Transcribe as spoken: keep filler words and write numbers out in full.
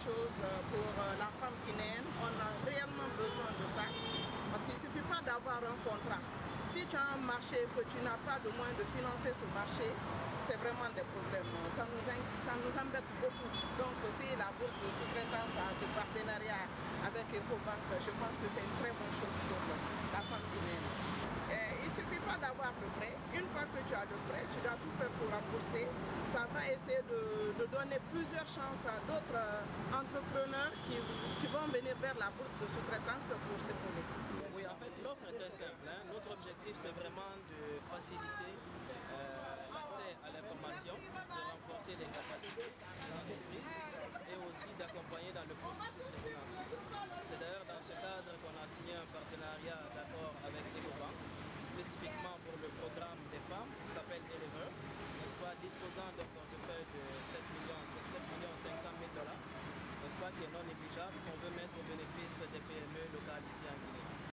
chose pour la femme guinéenne. On a réellement besoin de ça. Parce qu'il ne suffit pas d'avoir un contrat. Si tu as un marché que tu n'as pas de moyens de financer ce marché, c'est vraiment des problèmes. Ça nous, ça nous embête beaucoup. Donc si la bourse de sous-traitance a ce partenariat avec Ecobank, je pense que c'est une très bonne chose pour la femme guinéenne. Et il ne suffit pas d'avoir le prêt. Une fois que tu as le prêt, tu dois tout faire pour rembourser. Ça va essayer de, de donner plusieurs chances à d'autres entrepreneurs qui, qui vont venir vers la bourse de sous-traitance pour s'épauler. Oui, en fait, l'offre est très simple. Hein. Notre objectif, c'est vraiment de faciliter euh, l'accès à l'information, de renforcer les capacités des entreprises et aussi d'accompagner dans le processus de financement. C'est d'ailleurs dans ce cadre qu'on a signé un partenariat d'accord avec Ecobank, spécifiquement pour le programme des femmes qui s'appelle Éleveur, n'est-ce pas, disposant d'un portefeuille de sept millions cinq cent mille dollars, n'est-ce pas, qui est non négligeable, qu'on veut mettre au bénéfice des P M E locales ici en Guinée.